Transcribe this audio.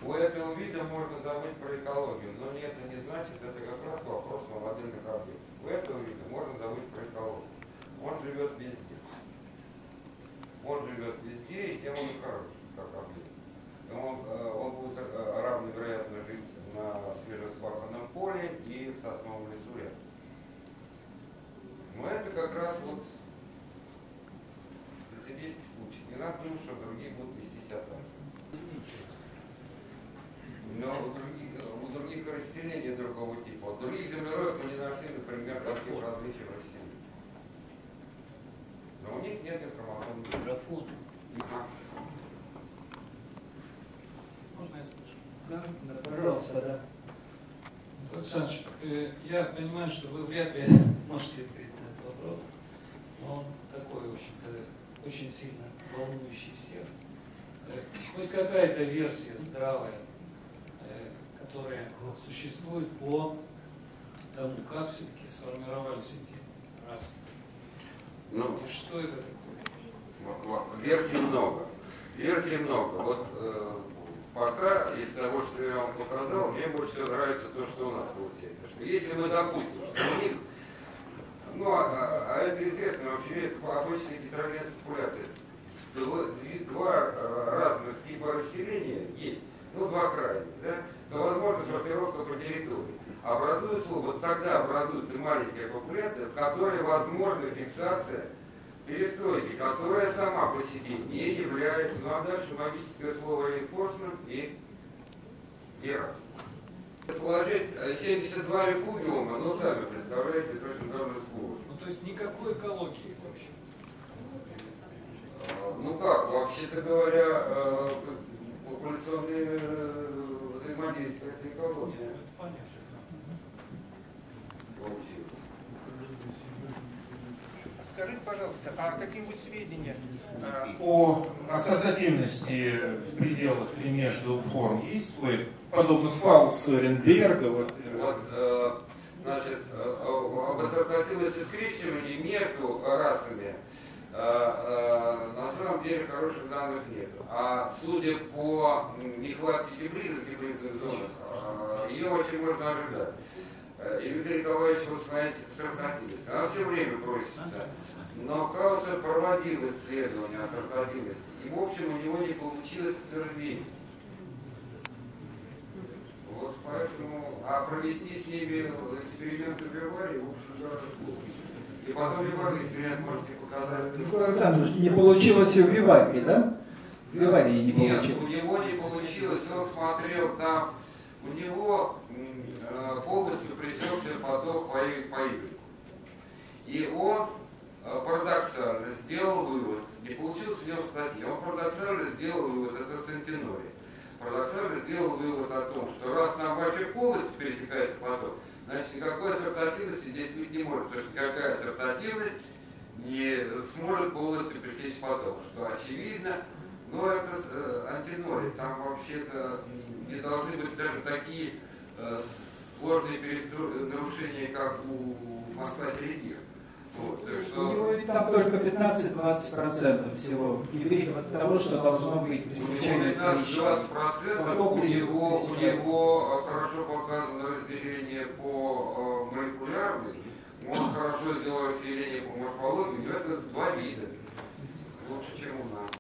У этого вида можно забыть про экологию, но это не значит, это как раз вопрос о модельных объектах. У этого вида можно забыть про экологию. Он живет везде. Он живет везде, и тем он и хороший, как объект. Он будет равновероятно жить на свежеспаханном поле и в сосновом лесу рядом. Но это как раз вот специфический случай. Не надо думать, что другие будут вести себя так же. Но у других растений другого типа. У других землероев мы не нашли, например, таких различий в растениях. Но у них нет информационных. Можно я спрошу? Да, пожалуйста, да. Александр, я понимаю, что вы вряд ли можете ответить на этот вопрос, но он такой, в общем-то, очень сильно волнующий всех. Хоть какая-то версия здравая, которая существует по тому, как все-таки сформировались эти расы. Ну, и что это такое? Версий много. Версий много. Вот пока из того, что я вам показал, мне больше всего нравится то, что у нас получается. Что если мы допустим, что у них, это известно вообще, это обычная гетерогенная популяция. Два разных типа расселения есть, два крайних, да, то возможно сортировка по территории. Образуется, вот тогда образуется маленькая популяция, в которой возможна фиксация перестройки, которая сама по себе не является, а дальше магическое слово reinforcement и раз. Положить 72 репудиума, сами представляете, это очень довольно сложно. То есть никакой экологии вообще? Вообще-то говоря, популяционные взаимодействия это экология. Нет, это понятно. Скажите, пожалуйста, а какие-нибудь сведения о ассоциативности в пределах или между форм есть? Вы, подобно Свалс, Ренберга, об ассоциативности скрещивания между расами на самом деле хороших данных нет. А судя по нехватке гибридных зонах, ее очень можно ожидать. И Виктор Николаевич воспринимает ассоциативность. Она все время просится. Но Хаусер проводил исследования ассоциативности. И в общем у него не получилось подтверждение. Вот поэтому, провести с ними эксперименты в Виваре, в общем, даже сложно. И потом Виварный эксперимент можете показать. Николай Александрович, не получилось и в Виварии, да? В Виварии не получилось. Нет, у него не получилось. Он смотрел там, у него полностью пресекся поток по Y. И он парадоксально сделал вывод, не получилось у него статьи, он парадоксально сделал вывод, это Сантинори, парадоксально сделал вывод о том, что раз нам вообще полностью пересекается поток, значит никакой ассортативности здесь быть не может, потому что никакая ассортативность не сможет полностью пересечь поток, что очевидно, но это антинори, там вообще-то не должны быть даже такие сложные нарушения, как у Москва-Середин. Вот, У него ведь там только 15-20% всего гибридов того, что должно быть при случайном совмещении. 15-20% у него хорошо показано разделение по молекулярной, он хорошо сделал разделение по морфологии, у него это два вида. Лучше, чем у нас.